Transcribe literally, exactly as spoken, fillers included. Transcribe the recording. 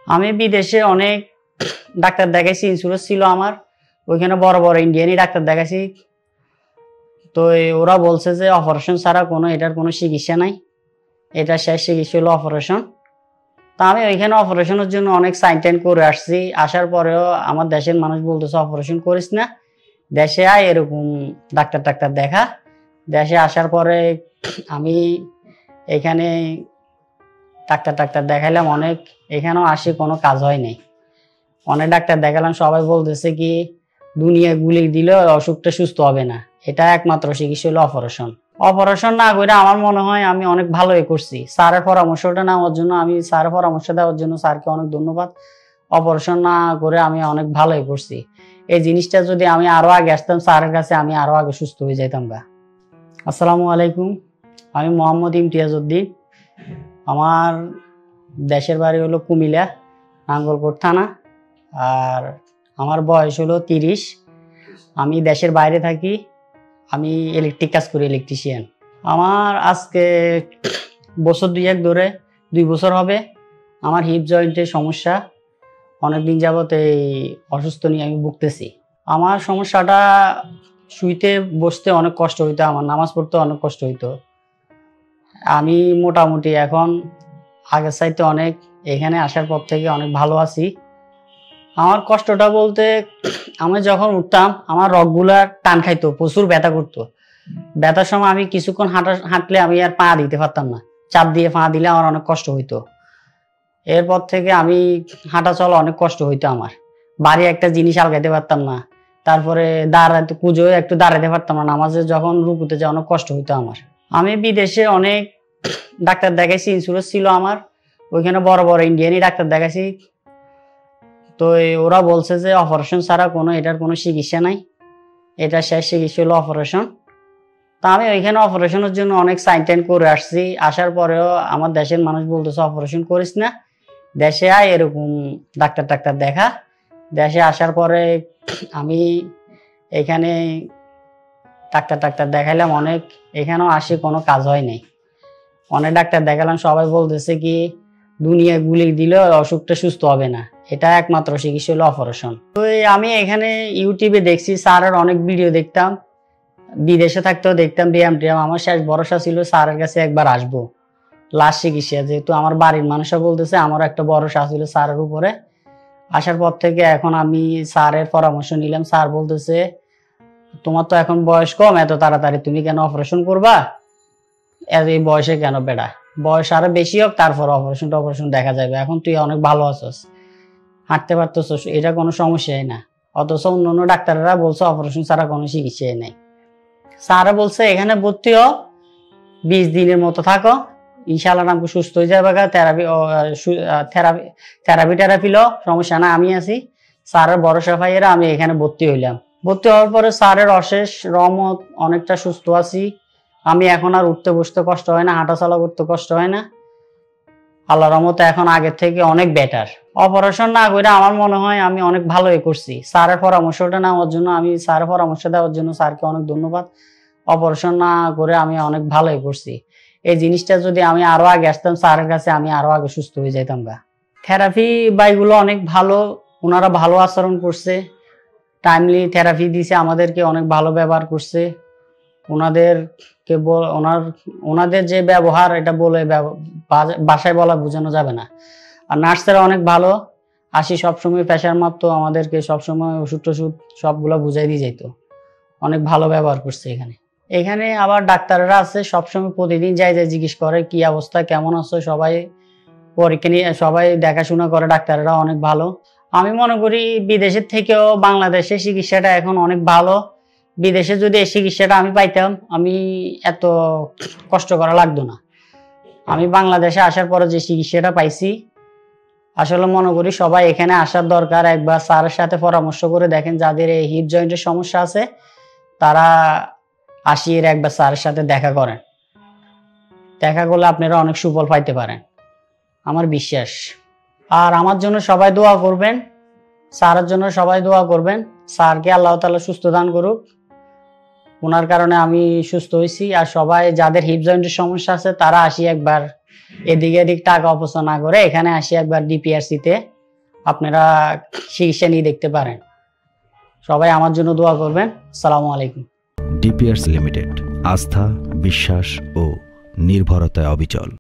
আমি বিদেশে অনেক ডাক্তার দেখাইছি, ইন্স্যুরেন্স ছিল আমার, ওইখানে বড় বড় ইন্ডিয়ানই ডাক্তার দেখাইছি। তো ওরা বলছে যে অপারেশন ছাড়া কোনো এটার কোনো চিকিৎসা নাই, এটা শেষ চিকিৎসা হলো অপারেশন। তা আমি ওইখানে অপারেশনের জন্য অনেক সাইন টাইন করে আসছি। আসার পরেও আমার দেশের মানুষ বলতেছে অপারেশন করিস না, দেশে আয়, এরকম ডাক্তার টাক্তার দেখা। দেশে আসার পরে আমি এখানে ডাক্তার টাক্তার দেখাইলাম অনেক, এখানেও আসি কোনো কাজ হয় নাই। অনেক ডাক্তার দেখালাম, সবাই বলতেছে কি দুনিয়া গুলি দিলে অসুখটা সুস্থ হবে না, এটা একমাত্র চিকিৎসা হলো অপারেশন। অপারেশন না করে আমার মনে হয় আমি অনেক ভালোই করছি। স্যারের পরামর্শটা নেওয়ার জন্য, আমি স্যারের পরামর্শ দেওয়ার জন্য স্যারকে অনেক ধন্যবাদ। অপারেশন না করে আমি অনেক ভালোই করছি। এই জিনিসটা যদি আমি আরো আগে আসতাম স্যারের কাছে, আমি আরো আগে সুস্থ হয়ে যেতাম গা। আসসালামু আলাইকুম, আমি মোহাম্মদ ইমতিয়াজ উদ্দিন। আমার দেশের বাড়ি হলো কুমিল্লা, নাঙ্গলকোট থানা। আর আমার বয়স হলো তিরিশ। আমি দেশের বাইরে থাকি, আমি ইলেকট্রিক কাজ করি, ইলেকট্রিশিয়ান। আমার আজকে বছর দুই এক ধরে, দুই বছর হবে আমার হিপ জয়েন্টের সমস্যা। অনেকদিন যাবত এই অসুস্থ নিয়ে আমি ভুগতেছি। আমার সমস্যাটা শুইতে বসতে অনেক কষ্ট হইতো, আমার নামাজ পড়তে অনেক কষ্ট হইতো। আমি মোটামুটি এখন আগের চাইতে অনেক, এখানে আসার পর থেকে অনেক ভালো আছি। আমার কষ্টটা বলতে, আমি যখন উঠতাম আমার রগগুলা টান খাইতো, প্রচুর ব্যথা করতো। ব্যথার সময় আমি কিছুক্ষণ হাঁটা হাঁটলে আমি আর পা দিতে পারতাম না, চাপ দিয়ে পা দিলে আমার অনেক কষ্ট হইতো। এরপর থেকে আমি হাঁটা চলা অনেক কষ্ট হইতো আমার। বাড়ি একটা জিনিস আলগাইতে পারতাম না, তারপরে দাঁড়াইতে পুজোয় একটু দাঁড়াইতে পারতাম না, নামাজে যখন রুকুতে যে অনেক কষ্ট হইতো আমার। আমি বিদেশে অনেক ডাক্তার দেখাইছি, ইন্স্যুরেন্স ছিল আমার, ওইখানে বড় বড় ইন্ডিয়ানই ডাক্তার দেখাইছি। তো ওরা বলছে যে অপারেশন ছাড়া কোনো এটার কোনো চিকিৎসা নাই, এটা শেষ চিকিৎসা হলো অপারেশন। তা আমি ওইখানে অপারেশনের জন্য অনেক সাইন টাইন করে আসছি। আসার পরেও আমার দেশের মানুষ বলতেছে অপারেশন করিস না, দেশে আয়, এরকম ডাক্তার টাক্তার দেখা। দেশে আসার পরে আমি এখানে ডাক্তার টাক্তার দেখাইলাম অনেক, এখানেও আসি কোনো কাজ হয় নাই। অনেক ডাক্তার দেখালাম, সবাই বলতেছে কি দুনিয়া গুলি দিলে অসুখটা সুস্থ হবে না, এটা একমাত্র চিকিৎসা হলো অপারেশন। তো আমি এখানে ইউটিউবে দেখছি, স্যারের অনেক ভিডিও দেখতাম, বিদেশে থাকতেও দেখতাম ব্যায়াম ট্যায়াম। আমার শেষ ভরসা ছিল স্যারের কাছে একবার আসবো লাস্ট চিকিৎসা, যেহেতু আমার বাড়ির মানুষরা বলতেছে, আমারও একটা ভরসা ছিল স্যারের উপরে। আসার পর থেকে এখন আমি স্যারের পরামর্শ নিলাম। স্যার বলতেছে তোমার তো এখন বয়স কম, এত তাড়াতাড়ি তুমি কেন অপারেশন করবা, এই বয়সে কেন বেড়া, বয়স আরো বেশি হোক তারপর অপারেশন অপারেশন দেখা যাবে, এখন তুই অনেক ভালো আছস, হাঁটতে পারতেছস, এটা কোনো সমস্যাই না। অথচ অন্যান্য ডাক্তাররা বলছে অপারেশন ছাড়া কোনো চিকিৎসাই নেই। স্যারা বলছে এখানে ভর্তি হও, বিশ দিনের মতো থাকো, ইনশাআল্লাহ নামকে সুস্থ হয়ে যাবে, থেরাপি থেরাপি থেরাপি টেরাপি লো, সমস্যা না, আমি আছি। স্যারের ভরসা পাইয়েরা আমি এখানে ভর্তি হইলাম। ভর্তি হওয়ার পরে স্যারের অশেষ রহমত, অনেকটা সুস্থ আছি আমি। এখন আর উঠতে বসতে কষ্ট হয় না, হাঁটা চলা করতে কষ্ট হয় না, আল্লাহর রহমতে এখন আগের থেকে অনেক বেটার। অপারেশন না করে আমার মনে হয় আমি অনেক ভালোই করছি। স্যারের পরামর্শটা নেওয়ার জন্য, আমি স্যারের পরামর্শ দেওয়ার জন্য স্যারকে অনেক ধন্যবাদ। অপারেশন না করে আমি অনেক ভালোই করছি। এই জিনিসটা যদি আমি আরো আগে আসতাম স্যারের কাছে, আমি আরো আগে সুস্থ হয়ে যেতাম গা। থেরাপি বাইগুলো অনেক ভালো, ওনারা ভালো আচরণ করছে, টাইমলি থেরাপি দিছে, আমাদেরকে অনেক ভালো ব্যবহার করছে। ওনাদেরকে ওনার ওনাদের যে ব্যবহার, এটা বলে বাসায় বলা বোঝানো যাবে না। আর নার্সেরা অনেক ভালো, আসি সবসময় প্রেশার মাপতো, আমাদেরকে সবসময় ওষুধ টষুধ সবগুলো বুঝাই দিয়ে যেত, অনেক ভালো ব্যবহার করছে এখানে। এখানে আবার ডাক্তাররা আছে, সবসময় প্রতিদিন যাই যাই জিজ্ঞেস করে কি অবস্থা, কেমন আছো, সবাই পরীক্ষা নিয়ে সবাই দেখাশোনা করে, ডাক্তাররা অনেক ভালো। আমি মনে করি বিদেশের থেকেও বাংলাদেশের চিকিৎসাটা এখন অনেক ভালো। বিদেশে যদি এই চিকিৎসাটা আমি পাইতাম, আমি এত কষ্ট করা লাগতো না। আমি বাংলাদেশে আসার পরে যে চিকিৎসাটা পাইছি, আসলে মনে করি সবাই এখানে আসার দরকার। একবার স্যারের সাথে পরামর্শ করে দেখেন, যাদের এই হিপ জয়েন্টের সমস্যা আছে তারা আসিয়ে একবার স্যারের সাথে দেখা করেন, দেখা করলে আপনারা অনেক সুফল পাইতে পারেন, আমার বিশ্বাস। আর আমার জন্য সবাই দোয়া করবেন, স্যারের জন্য সবাই দোয়া করবেন। স্যারকে আল্লাহ তাআলা সুস্থ দান করুক, ওনার কারণে আমি সুস্থ হয়েছি। আর সবাই যাদের হিপ জয়েন্টের সমস্যা আছে তারা আসি একবার, এদিকে এদিক টাকা অপচয় না করে এখানে আসি একবার ডিপিআরসিতে আপনারা চিকিৎসা নিয়ে দেখতে পারেন। সবাই আমার জন্য দোয়া করবেন। আসসালামু আলাইকুম। ডিপিআরস লিমিটেড, আস্থা, বিশ্বাস ও নির্ভরতায় অবিচল।